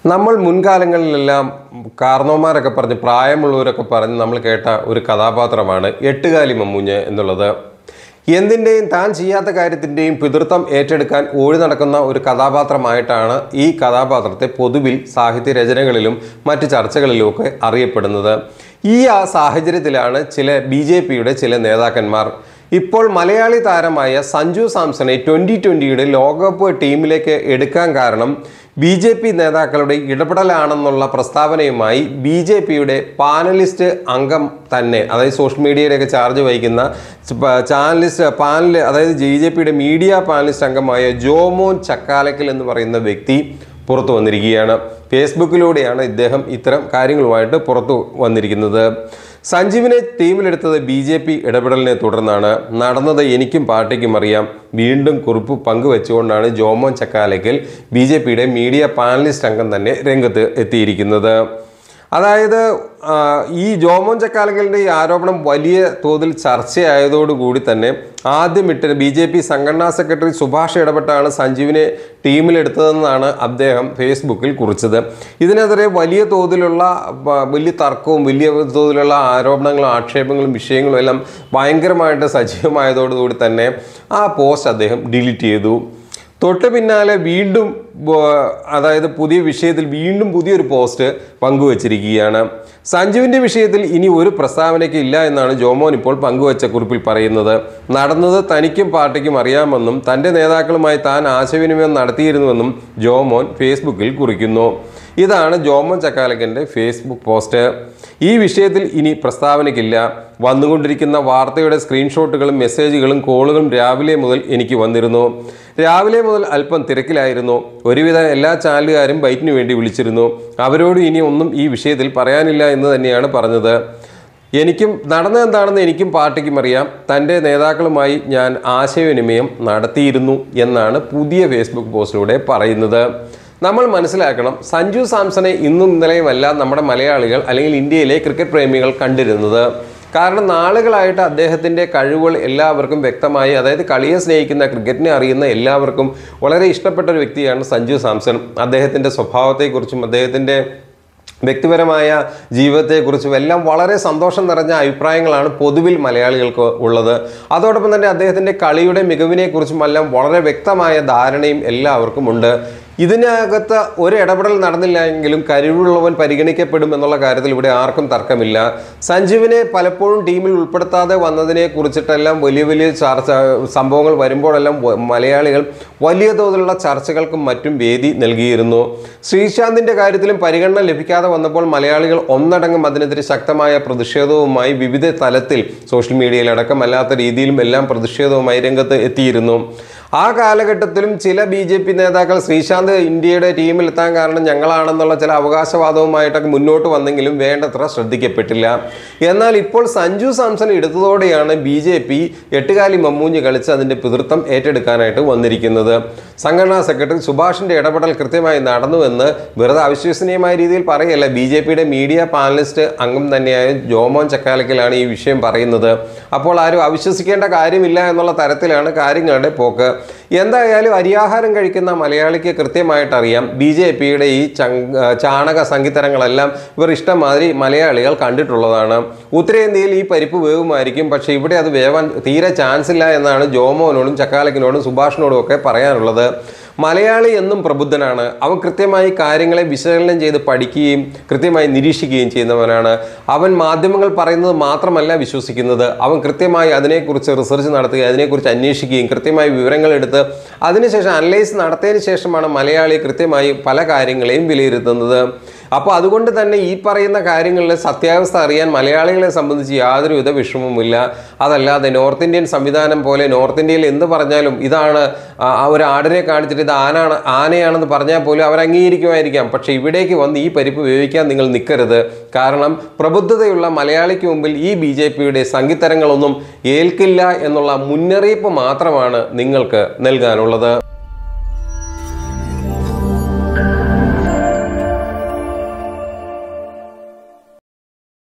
നമ്മൾ മുൻകാലങ്ങളിലെല്ലാം കാരണവന്മാരൊക്കെ പറഞ്ഞ് പ്രായമുള്ളവരൊക്കെ പറഞ്ഞ് നമ്മൾ കേട്ട ഒരു കഥാപാത്രമാണ് എട്ടുകാലി മമ്മൂഞ്ഞ് എന്നുള്ളത്. എന്തിൻ്റെയും താൻ ചെയ്യാത്ത കാര്യത്തിൻ്റെയും പിതൃത്വം ഏറ്റെടുക്കാൻ ഓടി നടക്കുന്ന ഒരു കഥാപാത്രമായിട്ടാണ് ഈ കഥാപാത്രത്തെ പൊതുവിൽ സാഹിത്യരചനകളിലും മറ്റ് ചർച്ചകളിലുമൊക്കെ അറിയപ്പെടുന്നത്. ഈ സാഹചര്യത്തിലാണ് ചില BJPയുടെ ചില നേതാക്കന്മാർ ഇപ്പോൾ മലയാളി താരമായ സഞ്ജു സാംസണെ 2020 ലോകകപ്പ് ടീമിലേക്ക് എടുക്കാൻ കാരണം BJP നേതാക്കളുടെ ഇടപെടലാണെന്നുള്ള പ്രസ്താവനയുമായി BJPയുടെ പാനലിസ്റ്റ് അംഗം തന്നെ, അതായത് സോഷ്യൽ മീഡിയയിലൊക്കെ ചാർജ് വഹിക്കുന്ന അതായത് BJPയുടെ മീഡിയ പാനലിസ്റ്റ് അംഗമായ ജോമോൻ ചക്കാലക്കൽ എന്ന് പറയുന്ന വ്യക്തി പുറത്തു വന്നിരിക്കുകയാണ്. ഫേസ്ബുക്കിലൂടെയാണ് ഇദ്ദേഹം ഇത്തരം കാര്യങ്ങളുമായിട്ട് പുറത്തു വന്നിരിക്കുന്നത്. സഞ്ജുവിനെ ടീമിലെടുത്തത് BJP ഇടപെടലിനെ തുടർന്നാണ്. നടന്നത് എനിക്കും പാർട്ടിക്കും അറിയാം. വീണ്ടും കുറിപ്പ് പങ്കുവെച്ചുകൊണ്ടാണ് ജോമോൻ ചക്കാലക്കൽ BJPയുടെ മീഡിയ പാനലിസ്റ്റ് അംഗം തന്നെ രംഗത്ത് എത്തിയിരിക്കുന്നത്. അതായത് ഈ ജോമോൻ ചക്കാലക്കലിൻ്റെ ഈ ആരോപണം വലിയ തോതിൽ ചർച്ചയായതോടുകൂടി തന്നെ ആദ്യം BJP സംഘടനാ സെക്രട്ടറി സുഭാഷ് ഇടപെട്ടാണ് സഞ്ജുവിനെ ടീമിലെടുത്തതെന്നാണ് അദ്ദേഹം ഫേസ്ബുക്കിൽ കുറിച്ചത്. ഇതിനെതിരെ വലിയ തർക്കവും വലിയ തോതിലുള്ള ആരോപണങ്ങളും ആക്ഷേപങ്ങളും വിഷയങ്ങളും എല്ലാം ഭയങ്കരമായിട്ട് സജീവമായതോടുകൂടി തന്നെ ആ പോസ്റ്റ് അദ്ദേഹം ഡിലീറ്റ് ചെയ്തു. തൊട്ട് പിന്നാലെ വീണ്ടും അതായത് പുതിയൊരു പോസ്റ്റ് പങ്കുവച്ചിരിക്കുകയാണ്. സഞ്ജുവിൻ്റെ വിഷയത്തിൽ ഇനി ഒരു പ്രസ്താവനയ്ക്ക് ഇല്ല എന്നാണ് ജോമോൻ ഇപ്പോൾ പങ്കുവച്ച കുറിപ്പിൽ പറയുന്നത്. നടന്നത് തനിക്കും പാർട്ടിക്കും അറിയാമെന്നും തൻ്റെ നേതാക്കളുമായി താൻ ആശയവിനിമയം നടത്തിയിരുന്നുവെന്നും ജോമോൻ ഫേസ്ബുക്കിൽ കുറിക്കുന്നു. ഇതാണ് ജോമോൻ ചക്കാലക്കലിൻ്റെ ഫേസ്ബുക്ക് പോസ്റ്റ്. ഈ വിഷയത്തിൽ ഇനി പ്രസ്താവനയ്ക്കില്ല. വന്നുകൊണ്ടിരിക്കുന്ന വാർത്തയുടെ സ്ക്രീൻഷോട്ടുകളും മെസ്സേജുകളും കോളുകളും രാവിലെ മുതൽ എനിക്ക് വന്നിരുന്നു. രാവിലെ മുതൽ അല്പം തിരക്കിലായിരുന്നു. ഒരുവിധം എല്ലാ ചാനലുകാരും ബൈറ്റിന് വേണ്ടി വിളിച്ചിരുന്നു. അവരോട് ഇനി ഒന്നും ഈ വിഷയത്തിൽ പറയാനില്ല എന്ന് തന്നെയാണ് പറഞ്ഞത്. നടന്നതെന്താണെന്ന് എനിക്കും പാർട്ടിക്കും അറിയാം. തൻ്റെ നേതാക്കളുമായി ഞാൻ ആശയവിനിമയം നടത്തിയിരുന്നു എന്നാണ് പുതിയ ഫേസ്ബുക്ക് പോസ്റ്റിലൂടെ പറയുന്നത്. നമ്മൾ മനസ്സിലാക്കണം, സഞ്ജു സാംസണെ ഇന്നും ഇന്നലെയുമല്ല നമ്മുടെ മലയാളികൾ അല്ലെങ്കിൽ ഇന്ത്യയിലെ ക്രിക്കറ്റ് പ്രേമികൾ കണ്ടിരുന്നത്. കാരണം നാളുകളായിട്ട് അദ്ദേഹത്തിൻ്റെ കഴിവുകൾ എല്ലാവർക്കും വ്യക്തമായി, അതായത് കളിയെ സ്നേഹിക്കുന്ന, ക്രിക്കറ്റിനെ അറിയുന്ന എല്ലാവർക്കും വളരെ ഇഷ്ടപ്പെട്ട ഒരു വ്യക്തിയാണ് സഞ്ജു സാംസൺ. അദ്ദേഹത്തിൻ്റെ സ്വഭാവത്തെക്കുറിച്ചും അദ്ദേഹത്തിൻ്റെ വ്യക്തിപരമായ ജീവിതത്തെക്കുറിച്ചും എല്ലാം വളരെ സന്തോഷം നിറഞ്ഞ അഭിപ്രായങ്ങളാണ് പൊതുവിൽ മലയാളികൾക്ക് ഉള്ളത്. അതോടൊപ്പം തന്നെ അദ്ദേഹത്തിൻ്റെ കളിയുടെ മികവിനെക്കുറിച്ചും എല്ലാം വളരെ വ്യക്തമായ ധാരണയും എല്ലാവർക്കും ഉണ്ട്. ഇതിനകത്ത് ഒരു ഇടപെടൽ നടന്നില്ല എങ്കിലും കഴിവുള്ളവൻ പരിഗണിക്കപ്പെടും എന്നുള്ള കാര്യത്തിൽ ഇവിടെ ആർക്കും തർക്കമില്ല. സഞ്ജുവിനെ പലപ്പോഴും ടീമിൽ ഉൾപ്പെടുത്താതെ വന്നതിനെ കുറിച്ചിട്ടെല്ലാം വലിയ സംഭവങ്ങൾ വരുമ്പോഴെല്ലാം മലയാളികൾ വലിയ തോതിലുള്ള ചർച്ചകൾക്കും മറ്റും വേദി നൽകിയിരുന്നു. ശ്രീശാന്തിൻ്റെ കാര്യത്തിലും പരിഗണന ലഭിക്കാതെ വന്നപ്പോൾ മലയാളികൾ ഒന്നടങ്കം അതിനെതിരെ ശക്തമായ പ്രതിഷേധവുമായി വിവിധ തലത്തിൽ സോഷ്യൽ മീഡിയയിലടക്കം അല്ലാത്ത രീതിയിലും എല്ലാം പ്രതിഷേധവുമായി രംഗത്ത് എത്തിയിരുന്നു. ആ കാലഘട്ടത്തിലും ചില BJP നേതാക്കൾ ശ്രീശാന്ത് ഇന്ത്യയുടെ ടീമിലെത്താൻ കാരണം ഞങ്ങളാണെന്നുള്ള ചില അവകാശവാദവുമായിട്ടൊക്കെ മുന്നോട്ട് വന്നെങ്കിലും വേണ്ടത്ര ശ്രദ്ധിക്കപ്പെട്ടില്ല. എന്നാൽ ഇപ്പോൾ സഞ്ജു സാംസൺ എടുത്തതോടെയാണ് BJP എട്ടുകാലി മമ്മൂഞ്ഞ് കളിച്ച് അതിൻ്റെ പിതൃത്വം ഏറ്റെടുക്കാനായിട്ട് വന്നിരിക്കുന്നത്. സംഘടനാ സെക്രട്ടറി സുഭാഷിൻ്റെ ഇടപെടൽ കൃത്യമായി നടന്നുവെന്ന് വെറുതെ അവിശ്വസനീയമായ രീതിയിൽ പറയല്ല. BJPയുടെ മീഡിയ പാനലിസ്റ്റ് അംഗം തന്നെയായ ജോമോൻ ചക്കാലക്കലാണ് ഈ വിഷയം പറയുന്നത്. അപ്പോൾ ആരും അവിശ്വസിക്കേണ്ട കാര്യമില്ല എന്നുള്ള തരത്തിലാണ് കാര്യങ്ങളുടെ പോക്ക്. എന്തായാലും അരിയാഹാരം കഴിക്കുന്ന മലയാളിക്ക് കൃത്യമായിട്ട് അറിയാം, BJPയുടെ ഈ ചാണക സംഗീതങ്ങളെല്ലാം ഇവർ ഇഷ്ടംമാതിരി മലയാളികൾ കണ്ടിട്ടുള്ളതാണ്. ഉത്തരേന്ത്യയിൽ ഈ പരിപ്പ് വേവുമായിരിക്കും, പക്ഷേ ഇവിടെ അത് വേവാൻ തീരെ ചാൻസ് ഇല്ല എന്നാണ് ജോമോനോടും ചക്കാലക്കിനോടും സുഭാഷിനോടും ഒക്കെ പറയാനുള്ളത്. മലയാളി എന്നും പ്രബുദ്ധനാണ്. അവൻ കൃത്യമായി കാര്യങ്ങളെ വിശകലനം ചെയ്ത് പഠിക്കുകയും കൃത്യമായി നിരീക്ഷിക്കുകയും ചെയ്യുന്നവനാണ്. അവൻ മാധ്യമങ്ങൾ പറയുന്നത് മാത്രമല്ല വിശ്വസിക്കുന്നത്. അവൻ കൃത്യമായി അതിനെക്കുറിച്ച് റിസർച്ച് നടത്തുകയും അതിനെക്കുറിച്ച് അന്വേഷിക്കുകയും കൃത്യമായി വിവരങ്ങൾ എടുത്ത് അതിനുശേഷം അനലൈസ് നടത്തിയതിന് ശേഷമാണ് മലയാളി കൃത്യമായി പല കാര്യങ്ങളെയും വിലയിരുത്തുന്നത്. അപ്പോൾ അതുകൊണ്ട് തന്നെ ഈ പറയുന്ന കാര്യങ്ങളിലെ സത്യാവസ്ഥ അറിയാൻ മലയാളികളെ സംബന്ധിച്ച് യാതൊരുവിധ വിഷമവുമില്ല. അതല്ലാതെ നോർത്ത് ഇന്ത്യൻ സംവിധാനം പോലെ നോർത്ത് ഇന്ത്യയിൽ എന്ത് പറഞ്ഞാലും ഇതാണ് ഒരു ആടിനെ കാണിച്ചിട്ട് ഇത് ആനയാണെന്ന് പറഞ്ഞാൽ പോലും അവർ അംഗീകരിക്കുമായിരിക്കാം. പക്ഷേ ഇവിടേക്ക് വന്ന് ഈ പരിപ്പ് വേവിക്കാൻ നിങ്ങൾ നിൽക്കരുത്. കാരണം പ്രബുദ്ധതയുള്ള മലയാളിക്ക് മുമ്പിൽ ഈ BJPയുടെ സംഗീതരങ്ങളൊന്നും ഏൽക്കില്ല എന്നുള്ള മുന്നറിയിപ്പ് മാത്രമാണ് നിങ്ങൾക്ക് നൽകാനുള്ളത്.